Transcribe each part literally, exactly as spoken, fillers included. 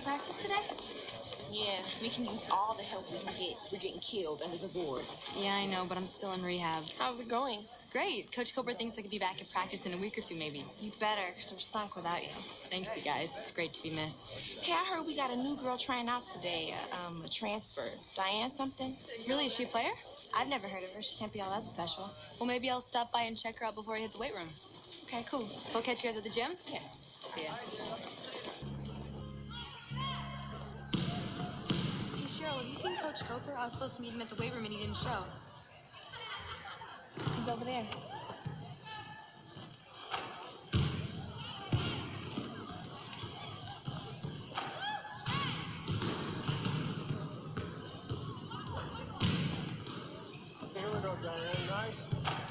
practice today? Yeah, we can use all the help we can get. We're getting killed under the boards. Yeah, I know, but I'm still in rehab. How's it going? Great. Coach Cobra thinks I could be back at practice in a week or two, maybe. You better, because we're sunk without you. Thanks, you guys. It's great to be missed. Hey, I heard we got a new girl trying out today, uh, um, a transfer. Diane something? Really? Is she a player? I've never heard of her. She can't be all that special. Well, maybe I'll stop by and check her out before I hit the weight room. Okay, cool. So I'll catch you guys at the gym? Yeah. See ya. Hey, Cheryl, have you seen Coach Coper? I was supposed to meet him at the weight room and he didn't show. He's over there. Here we go, Diane. Nice.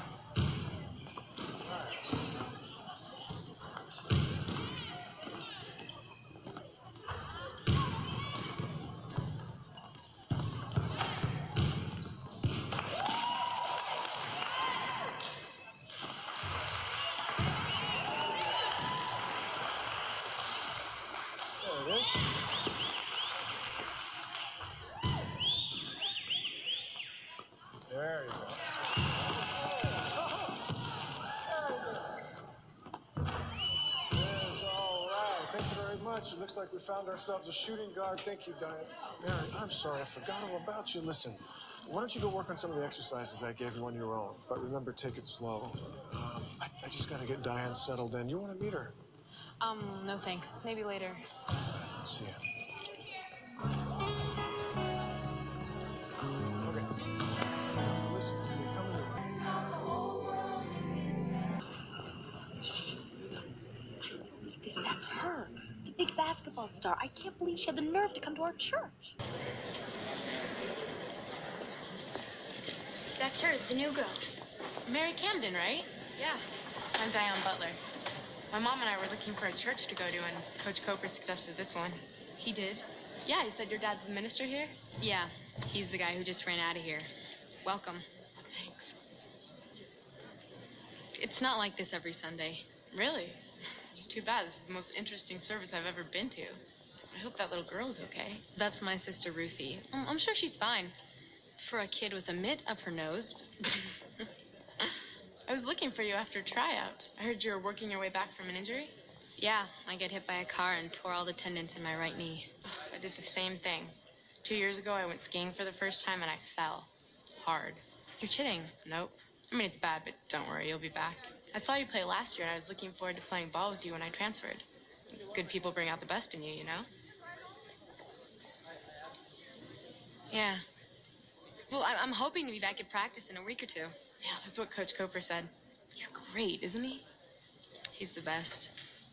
Nice. There it is. There you go. Yes, all right. Thank you very much. It looks like we found ourselves a shooting guard. Thank you, Diane. Mary, I'm sorry. I forgot all about you. Listen, why don't you go work on some of the exercises I gave you on your own? But remember, take it slow. Um, I, I just got to get Diane settled in. You want to meet her? Um, no thanks. Maybe later. See ya. This, that's her, the big basketball star. I can't believe she had the nerve to come to our church. That's her, the new girl. Mary Camden, right? Yeah. I'm Diane Butler. My mom and I were looking for a church to go to, and Coach Coper suggested this one. He did? Yeah, he said your dad's the minister here? Yeah, he's the guy who just ran out of here. Welcome. Thanks. It's not like this every Sunday. Really? It's too bad. This is the most interesting service I've ever been to. I hope that little girl's okay. That's my sister Ruthie. I'm, I'm sure she's fine. For a kid with a mitt up her nose. I was looking for you after tryouts. I heard you were working your way back from an injury. Yeah, I got hit by a car and tore all the tendons in my right knee. Oh, I did the same thing. Two years ago, I went skiing for the first time and I fell. Hard. You're kidding? Nope. I mean, it's bad, but don't worry, you'll be back. I saw you play last year and I was looking forward to playing ball with you when I transferred. Good people bring out the best in you, you know? Yeah. Well, I I'm hoping to be back at practice in a week or two. Yeah, that's what Coach Coper said. He's great, isn't he? He's the best.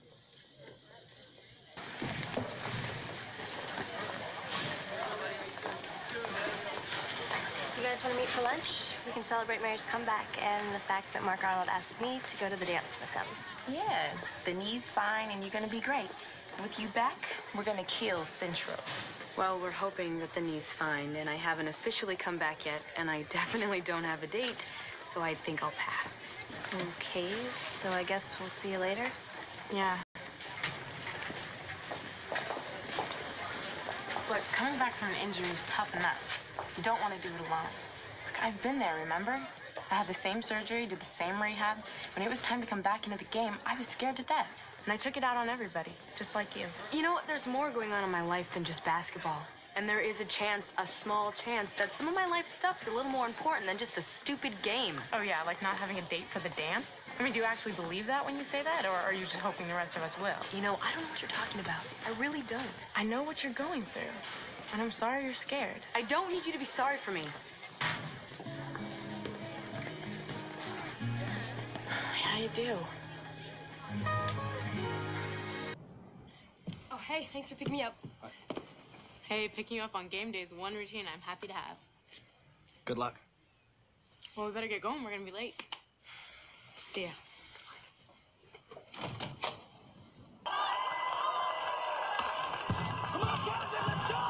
You guys want to meet for lunch? We can celebrate Mary's comeback and the fact that Mark Arnold asked me to go to the dance with them. Yeah, the knee's fine and you're going to be great. With you back, we're going to kill Central. Well, we're hoping that the knee's fine, and I haven't officially come back yet, and I definitely don't have a date, so I think I'll pass. Okay, so I guess we'll see you later. Yeah. Look, coming back from an injury is tough enough. You don't want to do it alone. Look, I've been there, remember? I had the same surgery, did the same rehab. When it was time to come back into the game, I was scared to death. And I took it out on everybody, just like you. You know what? There's more going on in my life than just basketball. And there is a chance, a small chance, that some of my life stuff is a little more important than just a stupid game. Oh, yeah, like not having a date for the dance? I mean, do you actually believe that when you say that, or are you just hoping the rest of us will? You know, I don't know what you're talking about. I really don't. I know what you're going through, and I'm sorry you're scared. I don't need you to be sorry for me. Yeah, you do. Oh, hey, thanks for picking me up. Hey, picking you up on game day is one routine I'm happy to have. Good luck. Well, we better get going. We're gonna be late. See ya. Come on, Camden, let's go!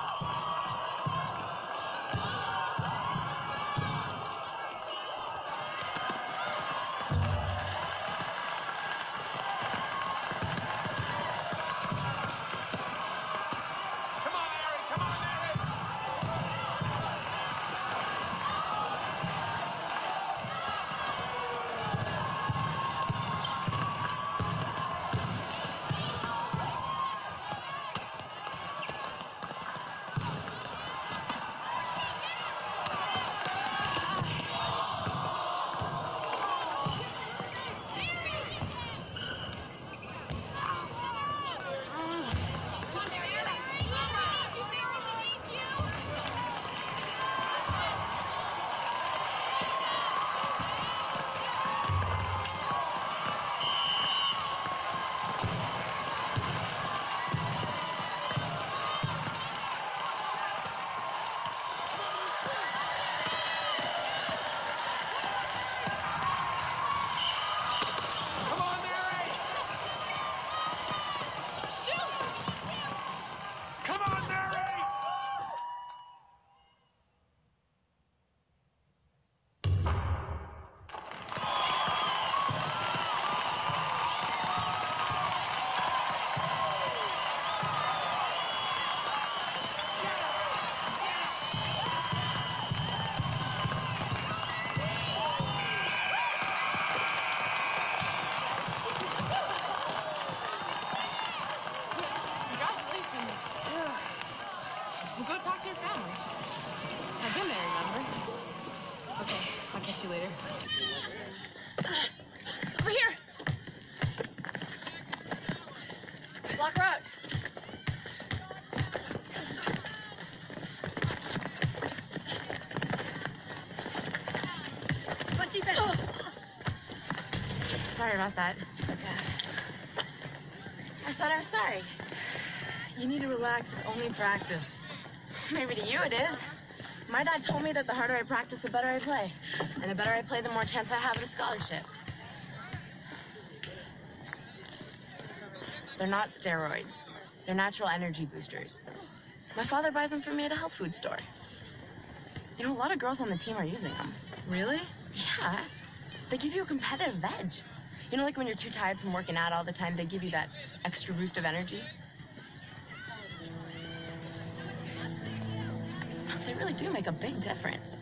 to you later. Over here. Block road. One deep in. Oh. Sorry about that. Yeah. I said I was sorry. You need to relax. It's only practice. Maybe to you it is. My dad told me that the harder I practice, the better I play. And the better I play, the more chance I have at a scholarship. They're not steroids. They're natural energy boosters. My father buys them for me at a health food store. You know, a lot of girls on the team are using them. Really? Yeah. They give you a competitive edge. You know, like when you're too tired from working out all the time, they give you that extra boost of energy. They really do make a big difference.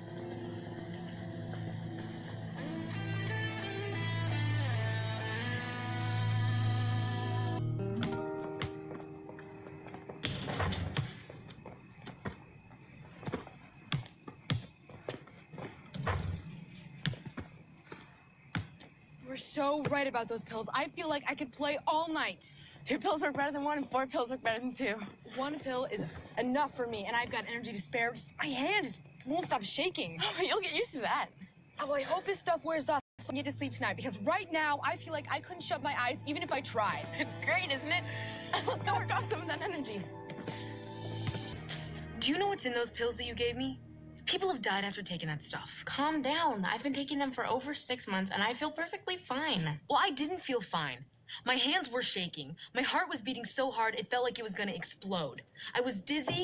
You're so right about those pills. I feel like I could play all night. Two pills work better than one, and four pills work better than two. One pill is enough for me, and I've got energy to spare. Just, my hand just won't stop shaking. Oh, you'll get used to that. Oh, I hope this stuff wears off so I can get to sleep tonight, because right now I feel like I couldn't shut my eyes even if I tried. It's great, isn't it? Let's go work off some of that energy. Do you know what's in those pills that you gave me? People have died after taking that stuff. Calm down. I've been taking them for over six months, and I feel perfectly fine. Well, I didn't feel fine. My hands were shaking. My heart was beating so hard it felt like it was gonna explode. I was dizzy.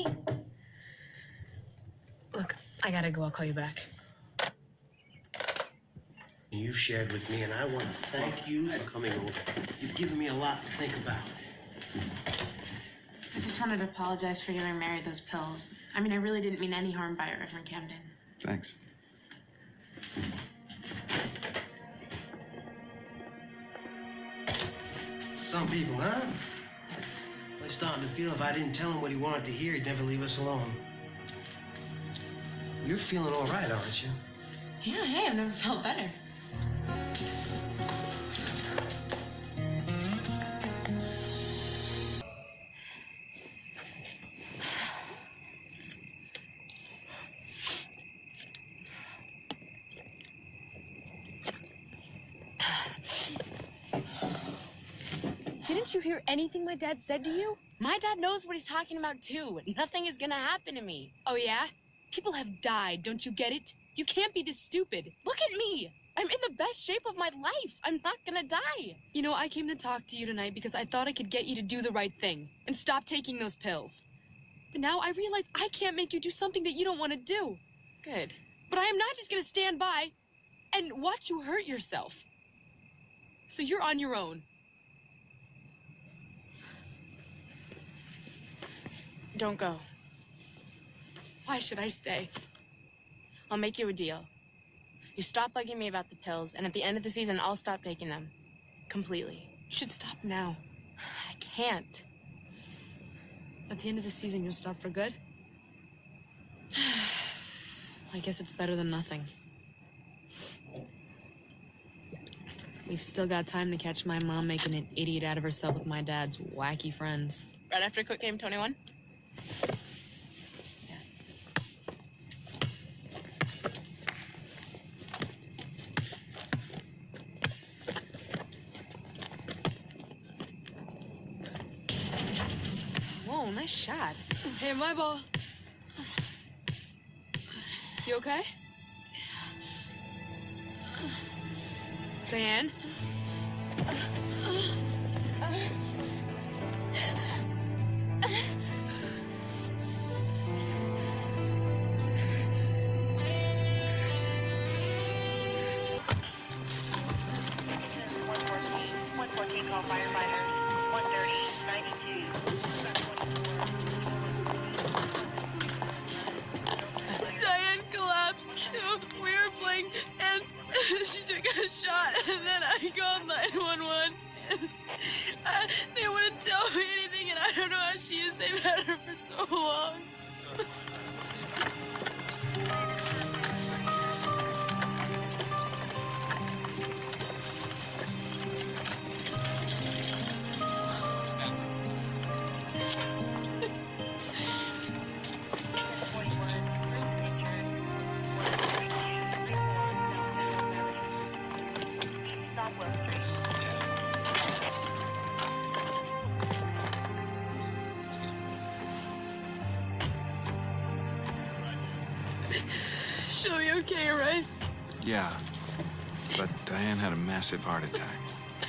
Look, I gotta go. I'll call you back. You've shared with me, and I want to thank you for coming over. You've given me a lot to think about. I just wanted to apologize for giving Mary those pills. I mean, I really didn't mean any harm by her, Reverend Camden. Thanks. Some people, huh? I'm starting to feel if I didn't tell him what he wanted to hear, he'd never leave us alone. You're feeling all right, aren't you? Yeah, hey, I've never felt better. Didn't you hear anything my dad said to you? My dad knows what he's talking about, too. Nothing is gonna happen to me. Oh, yeah? People have died, don't you get it? You can't be this stupid. Look at me. I'm in the best shape of my life. I'm not gonna die. You know, I came to talk to you tonight because I thought I could get you to do the right thing and stop taking those pills. But now I realize I can't make you do something that you don't want to do. Good. But I am not just gonna stand by and watch you hurt yourself. So you're on your own. Don't go. Why should I stay? I'll make you a deal. You stop bugging me about the pills, and at the end of the season, I'll stop taking them. Completely. You should stop now. I can't. At the end of the season, you'll stop for good? I guess it's better than nothing. We've still got time to catch my mom making an idiot out of herself with my dad's wacky friends. Right after Quick Game twenty-one? Whoa, nice shots. Hey, my ball. You okay? Diane? one fourteen, call firefighters. one thirty, ninety-two. Diane collapsed. We were playing, and she took a shot, and then I called nine one one. And uh, they wouldn't tell me anything, and I don't know how she is. They've had her for so long. She'll be okay, right? Yeah. But Diane had a massive heart attack.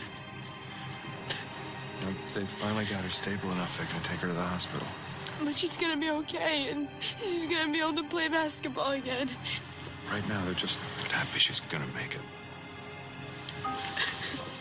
You know, they finally got her stable enough they're gonna take her to the hospital. But she's gonna be okay, and she's gonna be able to play basketball again. Right now, they're just happy she's gonna make it.